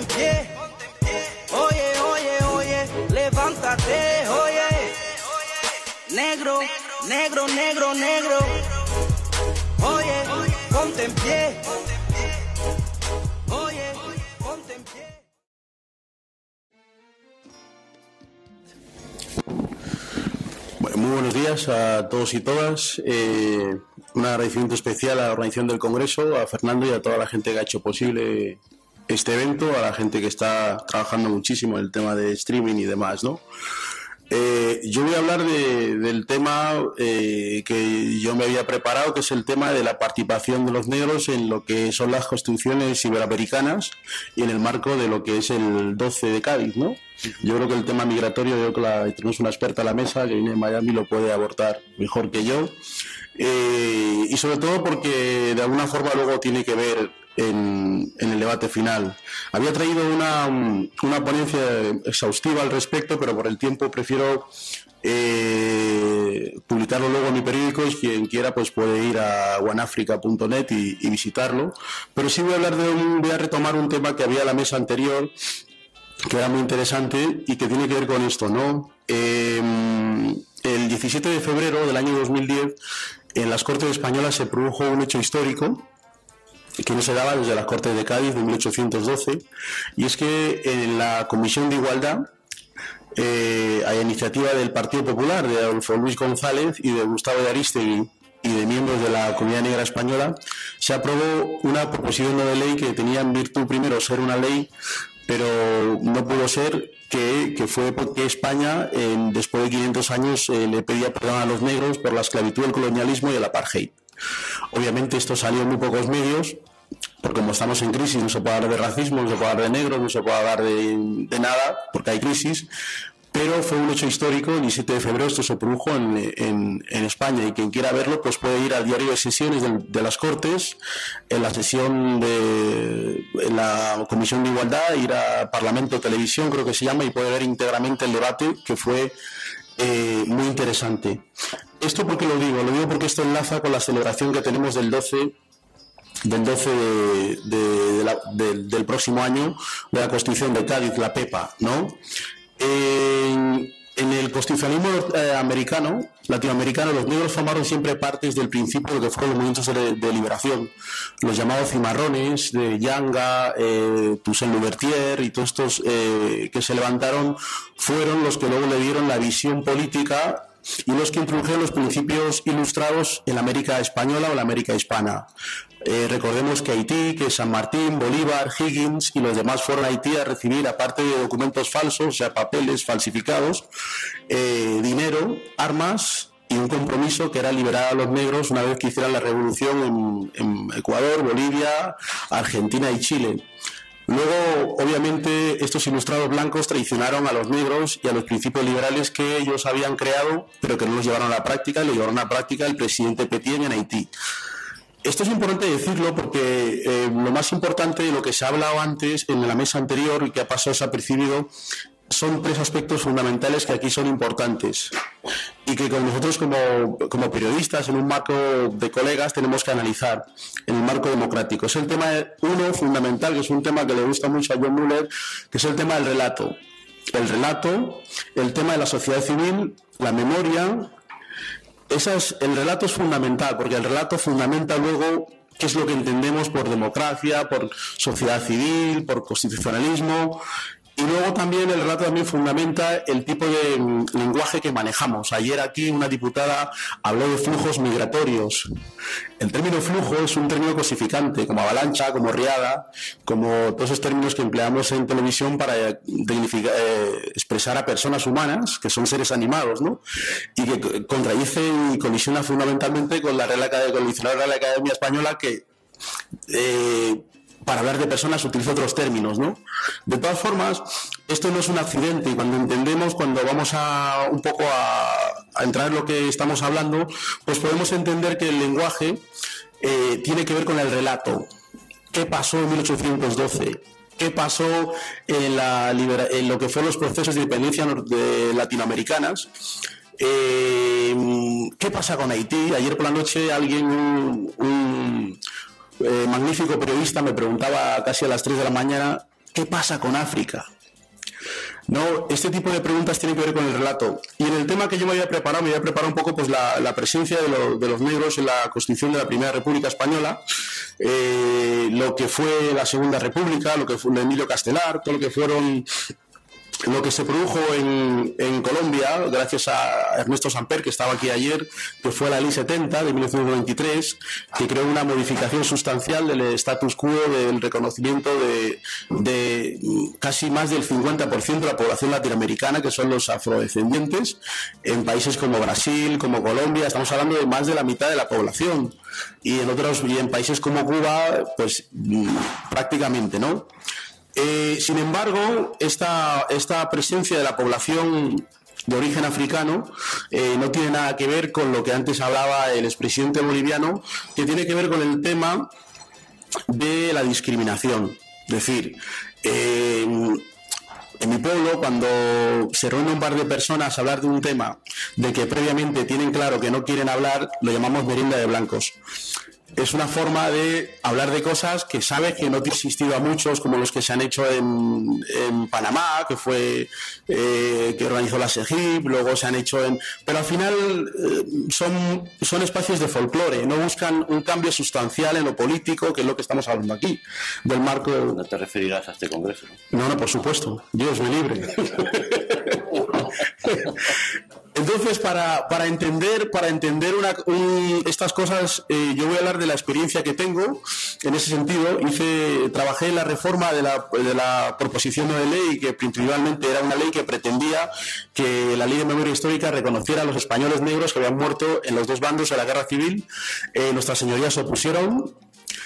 en pie. Oye, oye, oye, levántate, oye. Negro, negro, negro, negro. Oye, ponte en pie. Oye, ponte en pie. Bueno, muy buenos días a todos y todas. Un agradecimiento especial a la organización del Congreso, a Fernando y a toda la gente que ha hecho posible este evento, a la gente que está trabajando muchísimo en el tema de streaming y demás, ¿no? Yo voy a hablar del tema que yo me había preparado, que es el tema de la participación de los negros en lo que son las constituciones iberoamericanas y en el marco de lo que es el 12 de Cádiz, ¿no? Yo creo que el tema migratorio, yo creo que tenemos una experta a la mesa que viene de Miami, lo puede abordar mejor que yo. Y sobre todo porque de alguna forma luego tiene que ver en el debate final. Había traído una ponencia exhaustiva al respecto, pero por el tiempo prefiero publicarlo luego en mi periódico, y quien quiera pues puede ir a oneafrica.net y visitarlo. Pero sí voy a retomar un tema que había en la mesa anterior, que era muy interesante y que tiene que ver con esto, ¿no? El 17 de febrero del año 2010, en las Cortes Españolas se produjo un hecho histórico que no se daba desde las Cortes de Cádiz de 1812, y es que en la Comisión de Igualdad, a iniciativa del Partido Popular, de Adolfo Luis González y de Gustavo de Arístegui y de miembros de la Comunidad Negra Española, se aprobó una proposición no de ley que tenía en virtud primero ser una ley, pero no pudo ser, que fue porque España, después de 500 años, le pedía perdón a los negros por la esclavitud, el colonialismo y el apartheid. Obviamente esto salió en muy pocos medios, porque como estamos en crisis no se puede hablar de racismo, no se puede hablar de negros, no se puede hablar de nada, porque hay crisis. Pero fue un hecho histórico. El 17 de febrero esto se produjo en España, y quien quiera verlo pues puede ir al diario de sesiones de las Cortes, en la sesión en la Comisión de Igualdad, ir a Parlamento Televisión, creo que se llama, y puede ver íntegramente el debate, que fue muy interesante. ¿Esto por qué lo digo? Lo digo porque esto enlaza con la celebración que tenemos del 12 del próximo año, de la Constitución de Cádiz, la PEPA, ¿no? En el constitucionalismo latinoamericano, los negros formaron siempre partes del principio de lo que fueron los movimientos de liberación, los llamados cimarrones de Yanga, Toussaint Louverture y todos estos que se levantaron, fueron los que luego le dieron la visión política y los que introdujeron los principios ilustrados en la América española o la América hispana. Recordemos que Haití, que San Martín, Bolívar, Higgins y los demás fueron a Haití a recibir, aparte de documentos falsos, o sea, papeles falsificados, dinero, armas y un compromiso que era liberar a los negros una vez que hicieran la revolución en Ecuador, Bolivia, Argentina y Chile. Luego, obviamente, estos ilustrados blancos traicionaron a los negros y a los principios liberales que ellos habían creado, pero que no los llevaron a la práctica. Lo llevaron a la práctica el presidente Petén en Haití. Esto es importante decirlo porque lo más importante de lo que se ha hablado antes en la mesa anterior y que ha pasado desapercibido son tres aspectos fundamentales que aquí son importantes y que con nosotros como periodistas, en un marco de colegas, tenemos que analizar en el marco democrático. Es el tema fundamental, que es un tema que le gusta mucho a John Muller, que es el tema del relato. El relato, el tema de la sociedad civil, la memoria. El relato es fundamental, porque el relato fundamenta luego qué es lo que entendemos por democracia, por sociedad civil, por constitucionalismo. Y luego también el relato también fundamenta el tipo de lenguaje que manejamos. Ayer aquí una diputada habló de flujos migratorios. El término flujo es un término cosificante, como avalancha, como riada, como todos esos términos que empleamos en televisión para expresar a personas humanas, que son seres animados, ¿no? Y que contradicen y colisiona fundamentalmente con la Real Academia Española, que para hablar de personas utiliza otros términos, ¿no? De todas formas, esto no es un accidente, y cuando vamos a entrar en lo que estamos hablando, pues podemos entender que el lenguaje tiene que ver con el relato. ¿Qué pasó en 1812? ¿Qué pasó en lo que fueron los procesos de independencia latinoamericanas? ¿Qué pasa con Haití? Ayer por la noche un magnífico periodista me preguntaba casi a las 3 de la mañana ¿qué pasa con África? No, este tipo de preguntas tienen que ver con el relato. Y en el tema que yo me había preparado un poco pues la presencia de los negros en la constitución de la Primera República Española, lo que fue la Segunda República, lo que fue Emilio Castelar, todo lo que se produjo en Colombia, gracias a Ernesto Samper, que estaba aquí ayer, que fue la Ley 70 de 1923, que creó una modificación sustancial del status quo, del reconocimiento de casi más del 50% de la población latinoamericana, que son los afrodescendientes, en países como Brasil, como Colombia. Estamos hablando de más de la mitad de la población, y en países como Cuba, pues prácticamente, ¿no? Sin embargo, esta presencia de la población de origen africano no tiene nada que ver con lo que antes hablaba el expresidente boliviano, que tiene que ver con el tema de la discriminación. Es decir, en mi pueblo, cuando se reúnen un par de personas a hablar de un tema de que previamente tienen claro que no quieren hablar, lo llamamos merienda de blancos. Es una forma de hablar de cosas que sabes que no te ha existido a muchos, como los que se han hecho en Panamá, que fue que organizó la SEGIP, luego se han hecho pero al final son espacios de folclore, no buscan un cambio sustancial en lo político, que es lo que estamos hablando aquí, del marco. ¿No te referirás a este congreso? No, por supuesto, Dios me libre. Entonces, para entender estas cosas, yo voy a hablar de la experiencia que tengo. En ese sentido, trabajé en la reforma de la proposición de ley, que principalmente era una ley que pretendía que la Ley de Memoria Histórica reconociera a los españoles negros que habían muerto en los dos bandos de la Guerra Civil. Nuestras señorías se opusieron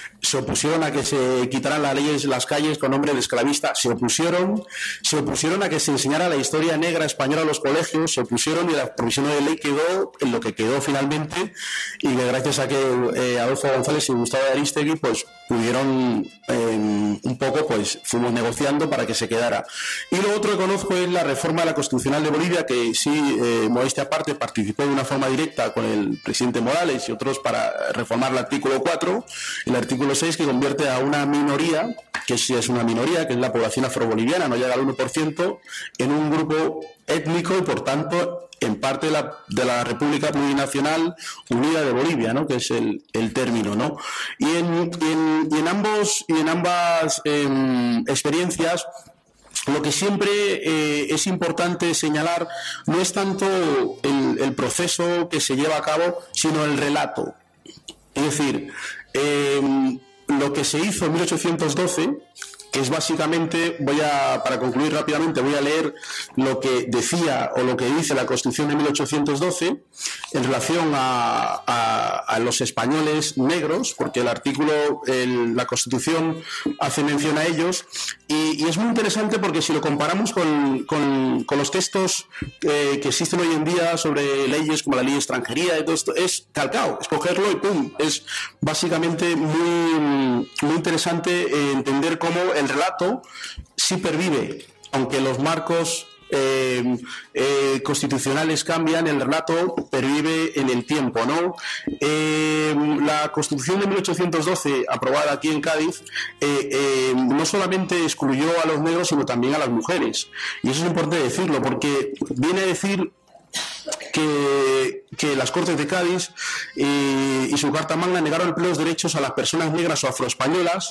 a que se quitaran las leyes de las calles con nombre de esclavista, se opusieron a que se enseñara la historia negra española en los colegios, se opusieron, y la provisión de ley quedó en lo que quedó finalmente, y que gracias a que Adolfo González y Gustavo de Arístegui pues pudieron un poco, pues fuimos negociando para que se quedara. Y lo otro que conozco es la reforma de la Constitucional de Bolivia, que sí, modestia aparte, participó de una forma directa con el presidente Morales y otros para reformar el artículo 4, el artículo 6, que convierte a una minoría, que sí es una minoría, que es la población afroboliviana, no llega al 1%, en un grupo étnico y por tanto en parte de la República Plurinacional Unida de Bolivia, ¿no? Que es el término, ¿no? Y en ambas experiencias, lo que siempre es importante señalar no es tanto el proceso que se lleva a cabo, sino el relato. Es decir, lo que se hizo en 1812, que es básicamente, para concluir rápidamente, voy a leer lo que decía o lo que dice la Constitución de 1812 en relación a los españoles negros, porque el artículo, la Constitución hace mención a ellos, y es muy interesante porque si lo comparamos con los textos que existen hoy en día sobre leyes como la ley de extranjería y todo esto, es calcado, es cogerlo y ¡pum! Es básicamente muy, muy interesante entender cómo el relato sí pervive, aunque los marcos constitucionales cambian, el relato pervive en el tiempo, ¿no? La Constitución de 1812, aprobada aquí en Cádiz, no solamente excluyó a los negros, sino también a las mujeres, y eso es importante decirlo, porque viene a decir que las Cortes de Cádiz y su Carta Magna negaron plenos derechos a las personas negras o afroespañolas,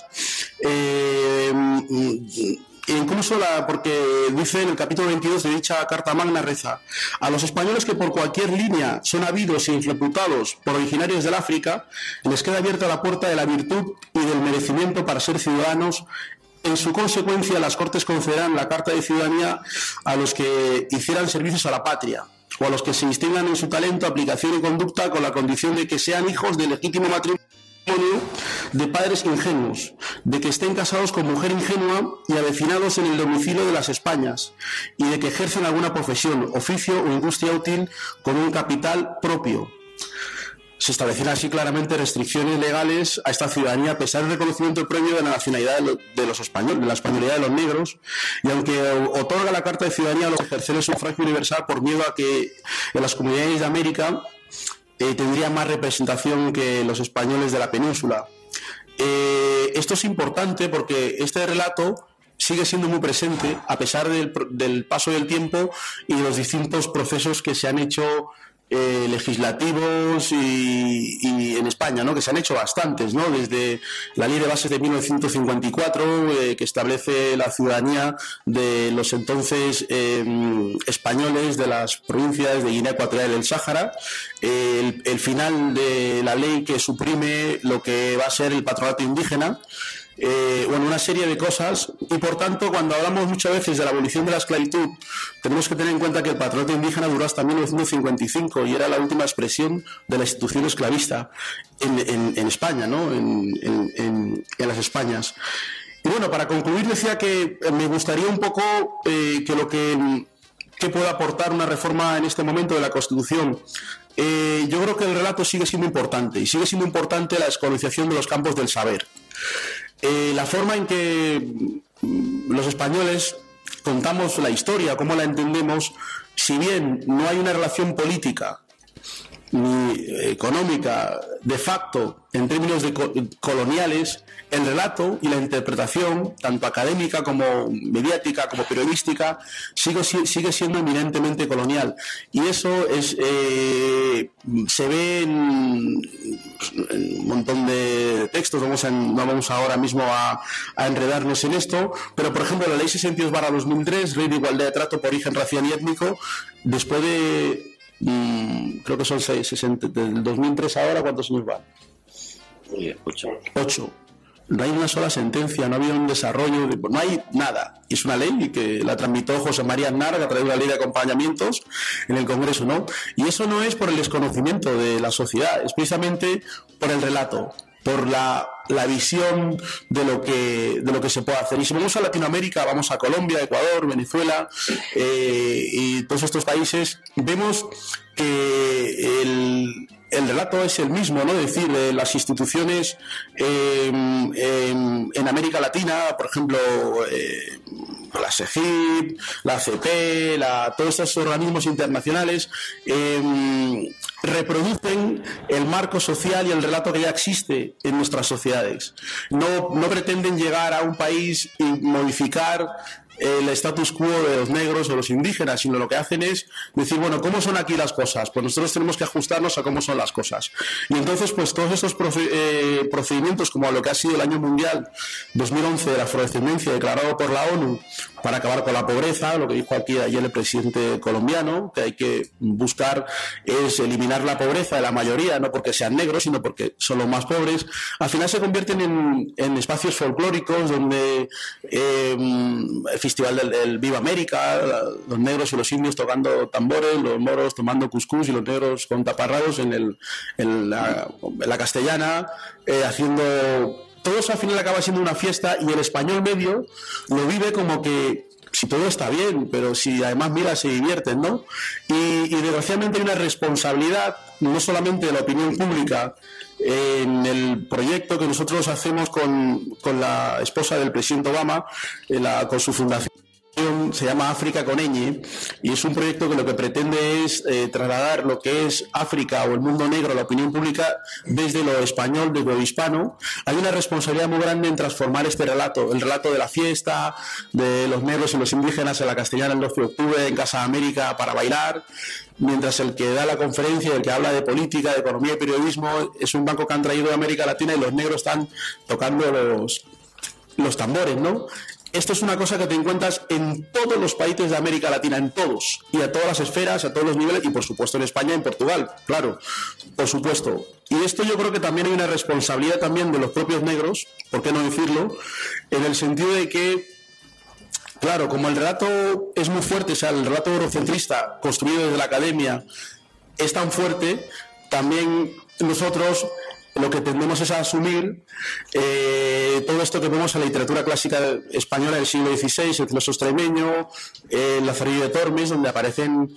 incluso porque dice en el capítulo 22 de dicha Carta Magna, reza: a los españoles que por cualquier línea son habidos e imputados por originarios del África, les queda abierta la puerta de la virtud y del merecimiento para ser ciudadanos. En su consecuencia, las Cortes concederán la Carta de Ciudadanía a los que hicieran servicios a la patria, o a los que se distingan en su talento, aplicación y conducta, con la condición de que sean hijos de legítimo matrimonio de padres ingenuos, de que estén casados con mujer ingenua y avecinados en el domicilio de las Españas, y de que ejercen alguna profesión, oficio o industria útil con un capital propio. Se establecen así claramente restricciones legales a esta ciudadanía, a pesar del reconocimiento previo de la nacionalidad de los españoles, de la españolidad de los negros, y aunque otorga la Carta de Ciudadanía a los que ejercer el sufragio universal por miedo a que en las comunidades de América tendría más representación que los españoles de la península. Esto es importante porque este relato sigue siendo muy presente a pesar del paso del tiempo y de los distintos procesos que se han hecho legislativos y en España, ¿no? Que se han hecho bastantes, ¿no? Desde la Ley de Bases de 1954 que establece la ciudadanía de los entonces españoles de las provincias de Guinea Ecuatorial y el Sáhara, el final de la ley que suprime lo que va a ser el patronato indígena, bueno, una serie de cosas, y por tanto cuando hablamos muchas veces de la abolición de la esclavitud tenemos que tener en cuenta que el patronato indígena duró hasta 1955 y era la última expresión de la institución esclavista en España, ¿no? En las Españas. Y bueno, para concluir decía que me gustaría un poco que pueda aportar una reforma en este momento de la Constitución. Yo creo que el relato sigue siendo importante y sigue siendo importante la descolonización de los campos del saber. La forma en que los españoles contamos la historia, cómo la entendemos, si bien no hay una relación política ni económica de facto en términos coloniales, el relato y la interpretación, tanto académica como mediática, como periodística, sigue siendo eminentemente colonial. Y eso se ve en un montón de textos. No vamos ahora mismo a enredarnos en esto, pero por ejemplo la Ley 62/2003, Ley de Igualdad de Trato por Origen Racial y Étnico, después de creo que son 60, del 2003 ahora, ¿cuántos años van? 8. No hay una sola sentencia, no ha habido un desarrollo, no hay nada. Es una ley que la tramitó José María Aznar a través de una ley de acompañamientos en el Congreso, ¿no? Y eso no es por el desconocimiento de la sociedad, es precisamente por el relato, por la visión de lo que se puede hacer. Y si vamos a Latinoamérica, vamos a Colombia, Ecuador, Venezuela y todos estos países, vemos que el relato es el mismo, ¿no? Es decir, las instituciones en América Latina, por ejemplo, la SEGIP, la ACP, todos estos organismos internacionales reproducen el marco social y el relato que ya existe en nuestras sociedades. No pretenden llegar a un país y modificar el status quo de los negros o los indígenas, sino lo que hacen es decir, bueno, ¿cómo son aquí las cosas? Pues nosotros tenemos que ajustarnos a cómo son las cosas. Y entonces, pues todos estos procedimientos, como lo que ha sido el Año Mundial 2011 de la Afrodescendencia, declarado por la ONU para acabar con la pobreza, lo que dijo aquí ayer el presidente colombiano, que hay que buscar es eliminar la pobreza de la mayoría, no porque sean negros, sino porque son los más pobres, al final se convierten en espacios folclóricos donde el festival del Viva América, los negros y los indios tocando tambores, los moros tomando cuscús y los negros con taparrabos en la castellana, haciendo... Todo eso al final acaba siendo una fiesta y el español medio lo vive como que si todo está bien, pero si además mira se divierten, ¿no? Y desgraciadamente hay una responsabilidad no solamente de la opinión pública en el proyecto que nosotros hacemos con la esposa del presidente Obama, con su fundación. Se llama África con ñ y es un proyecto que lo que pretende es trasladar lo que es África o el mundo negro a la opinión pública desde lo español, desde lo hispano. Hay una responsabilidad muy grande en transformar este relato, el relato de la fiesta, de los negros y los indígenas en la castellana el 12 de octubre en Casa América para bailar, mientras el que da la conferencia, el que habla de política, de economía y periodismo es un banco que han traído de América Latina y los negros están tocando los tambores, ¿no? Esto es una cosa que te encuentras en todos los países de América Latina, en todos, y a todas las esferas, a todos los niveles, y por supuesto en España y en Portugal, claro, por supuesto. Y esto yo creo que también hay una responsabilidad también de los propios negros, ¿por qué no decirlo?, en el sentido de que, claro, como el relato es muy fuerte, o sea, el relato eurocentrista construido desde la academia es tan fuerte, también nosotros lo que tendemos es a asumir todo esto que vemos en la literatura clásica española del siglo XVI, el filósofo extremeño, el Lazarillo de Tormes, donde aparecen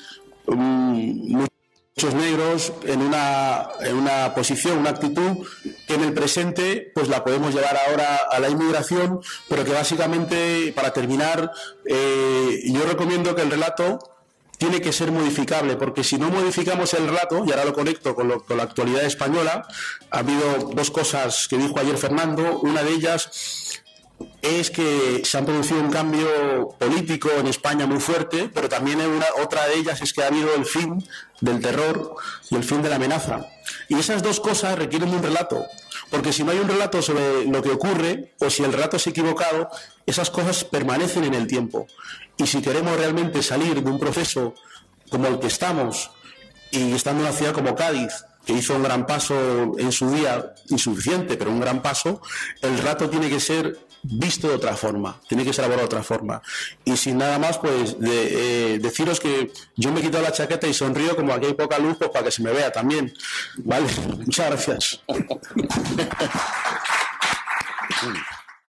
muchos negros en una posición, una actitud que en el presente pues la podemos llevar ahora a la inmigración, pero que básicamente, para terminar, yo recomiendo que el relato tiene que ser modificable, porque si no modificamos el relato, y ahora lo conecto con la actualidad española, ha habido dos cosas que dijo ayer Fernando, una de ellas es que se ha producido un cambio político en España muy fuerte, pero también otra de ellas es que ha habido el fin del terror y el fin de la amenaza. Y esas dos cosas requieren de un relato, porque si no hay un relato sobre lo que ocurre, o si el relato es equivocado, esas cosas permanecen en el tiempo. Y si queremos realmente salir de un proceso como el que estamos, y estando en una ciudad como Cádiz, que hizo un gran paso en su día, insuficiente, pero un gran paso, el relato tiene que ser visto de otra forma, tiene que ser abordado de otra forma. Y sin nada más, pues deciros que yo me he quitado la chaqueta y sonrío, como aquí hay poca luz, pues para que se me vea también, ¿vale? Muchas gracias.